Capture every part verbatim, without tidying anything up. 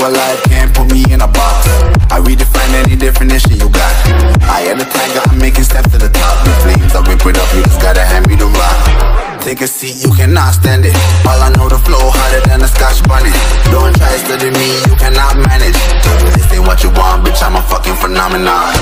alive, can't put me in a box. I redefine any definition you got. I am the tiger, I'm making steps to the top. The flames, I whip it up, you just gotta hand me the rock. Take a seat, you cannot stand it. All I know, the flow harder than a scotch bonnet. Don't try study me, you cannot manage. This ain't what you want, bitch, I'm a fucking phenomenon.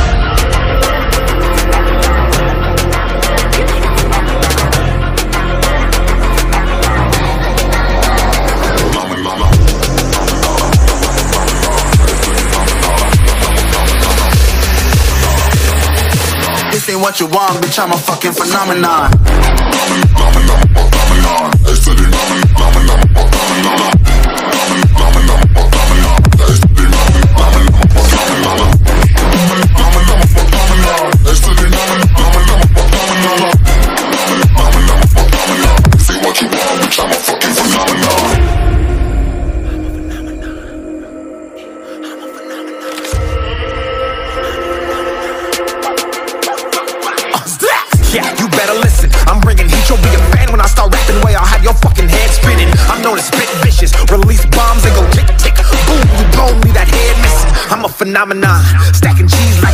This ain't what you want, bitch, I'm a fucking phenomenon. Yeah, you better listen. I'm bringing heat, you'll be a fan when I start rapping. Way I'll have your fucking head spinning. I'm known as spit vicious, release bombs and go tick tick boom. You blow me that head missing. I'm a phenomenon, stacking cheese like